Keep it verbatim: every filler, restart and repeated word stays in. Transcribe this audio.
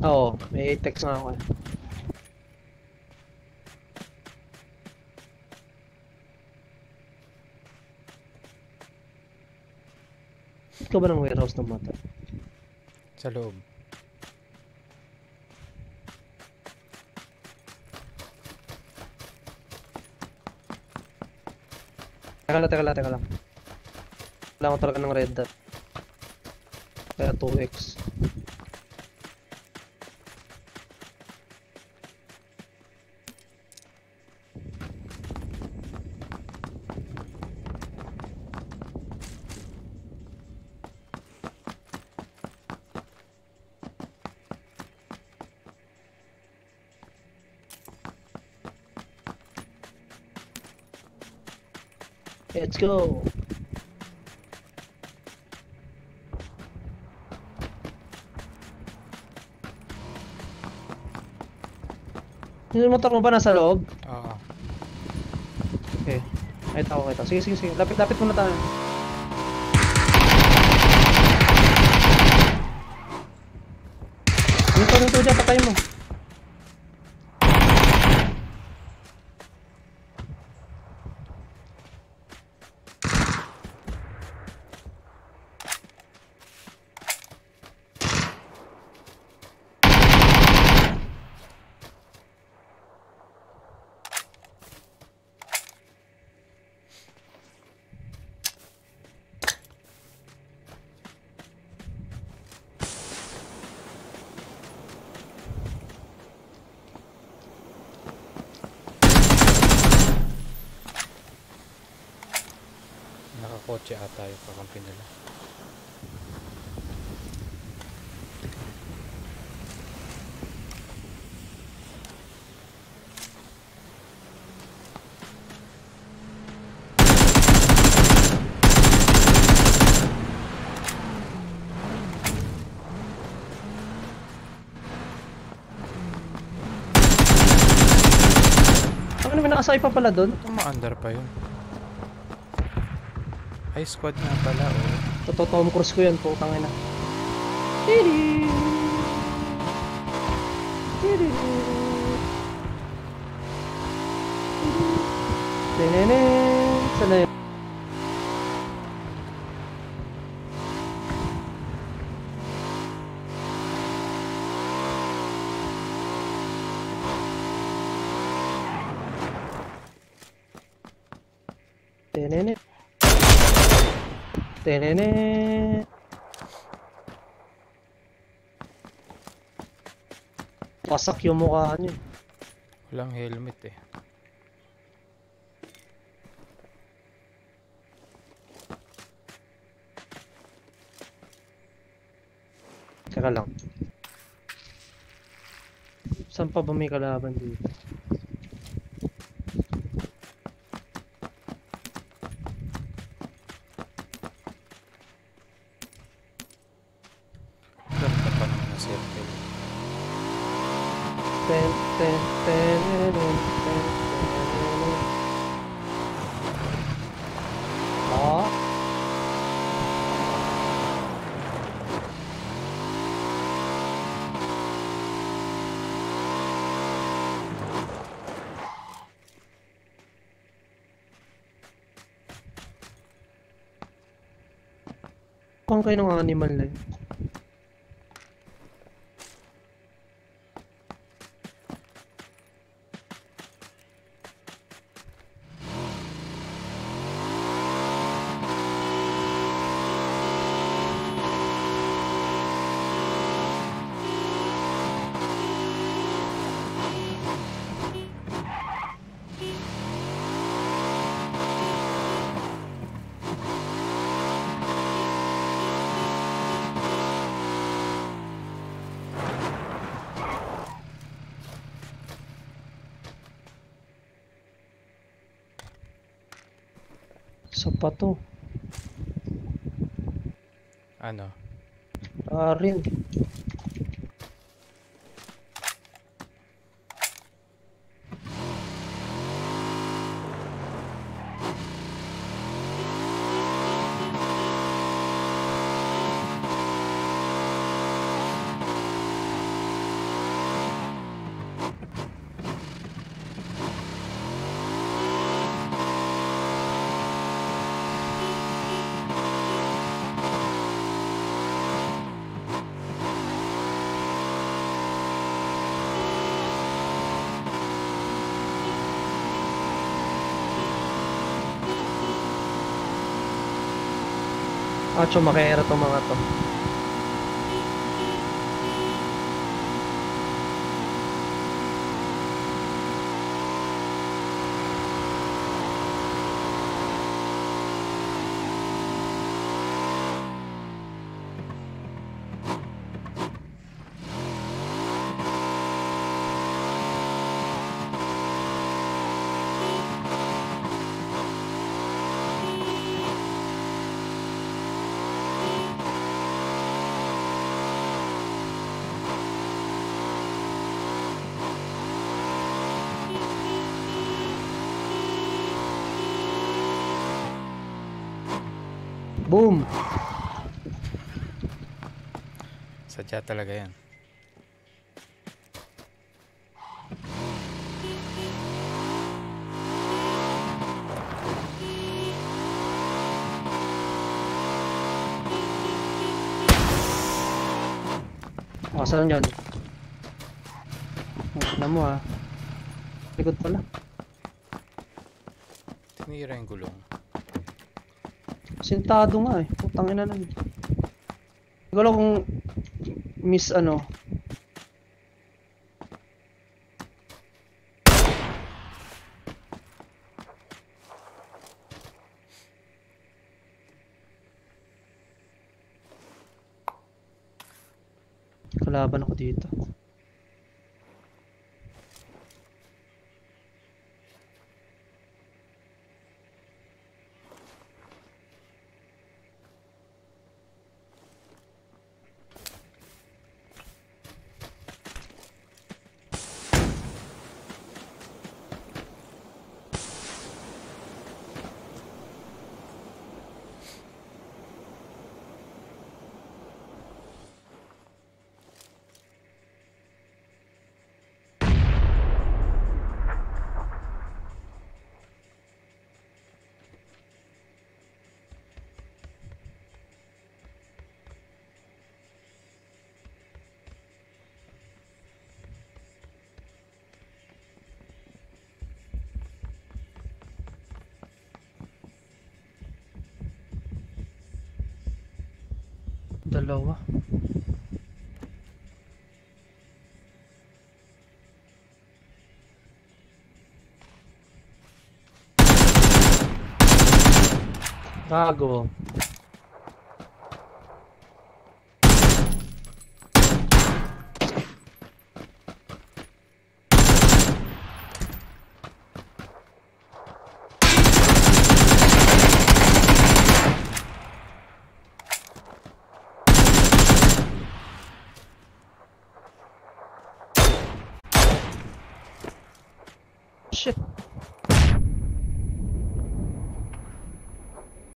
Oo, may text nga ako eh. Ikaw ba ng warehouse ng mata? Sa loob. Teka lang, teka lang, teka lang. Wala ko talaga ng red dot. Kaya two X. Let's go! Yung motor mo ba nasa loob? Oo. Okay. Kahit ako, kahit ako. Sige, sige, sige. Lapit, lapit muna tayo. Yung to, yung to dyan, patay mo. Nakakotse ata yung kakampi nila. Ano may nakasakay pa pala doon? Ito ma-under pa yun. High squad nga pala, oh. Totoo Tom Cruise ko yan, putang ina. Tiri! Tiri! Tenene! Saan na yun? Tenene! Tenene! Wasak yung mukha niyo. Walang helmet eh. Teka lang. Saan pa ba may kalaban dito? Ganda pa naman na circle. Ten, ten, ten, ten, ten, ten. Ah. Kung kayo ng animal na yun. Isa pa to. Ano? Ah, rin. Acho, makihira tong mga to. Boom! Sadya talaga yan. Makasalan dyan. Tignan mo ha. Likod pala. Tinira yung gulong. Sintado nga eh. Putang ina lang. Hindi ko alam kung miss ano. Kalaban ako dito. Dalawa. Gago. Shit.